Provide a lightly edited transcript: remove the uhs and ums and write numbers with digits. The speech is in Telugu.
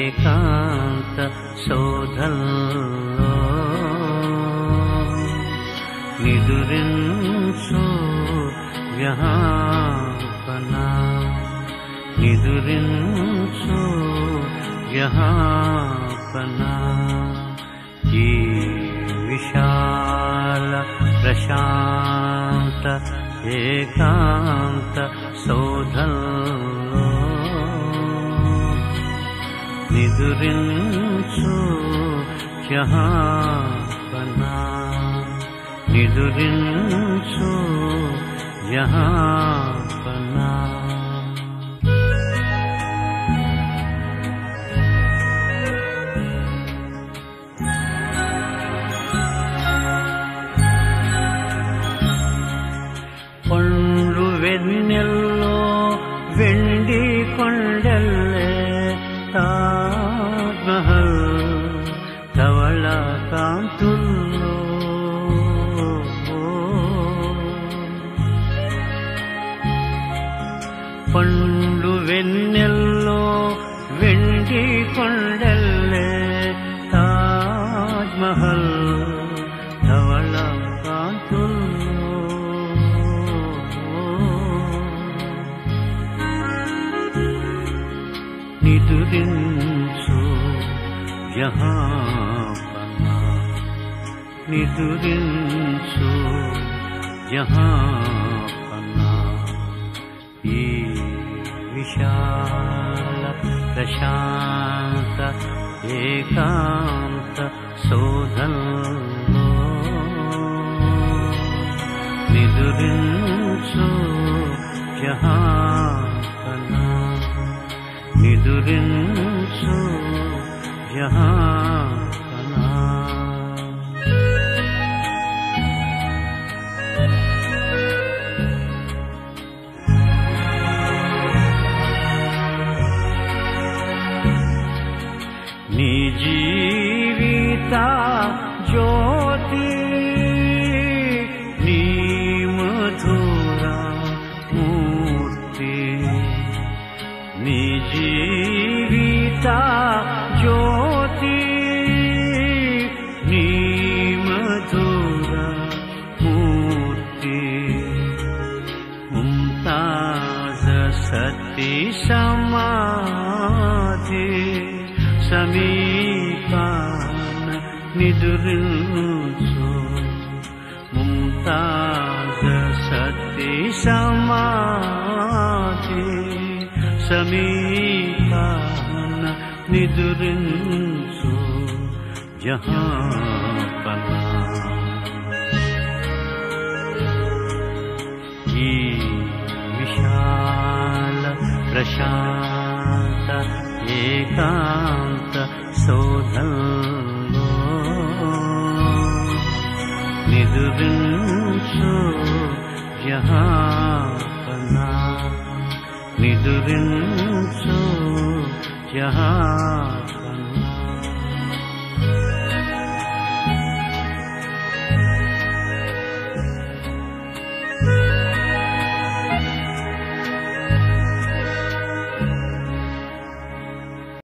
ఏకాంత సౌధంలో నిదురించు వ్యాపన నిదురించు వ్యాపన ఈ విశాల ప్రశాంత ఏకాంత సౌధంలో నిదురించు జహాపన నిదురించు జహాపన పండు వెన్నెల్లో వెండి కొండల్లే తాజ్ మహల్ ధవళ కాంతుల్లో పండు వెన్నెల్లో వెండి కొండల్లే తాజ్ మహల్ ధవళ కాంతుల్లో నిదురించు జహాపన నిదురించు జహాపన ఈ విశాల ప్రశాంత ఏకాంత సౌధంలో నిదురించు జహాపన నిదురించు జహాపన నీ జీవిత జ్యోతి నీ మధుర మూర్తి నీ జీవిత జ్యోతి నీ మధుర మూర్తి ముంతాజ సతీ సమాధి సమీపాన నిదురించు ముంతాజ సతీ సమాధి సమీపాన నిదురించు జహాపన ఈ విశాల ప్రశాంత ఏకాంత సౌధంలో నిదురించు జహాపన నిదురించు జహాపన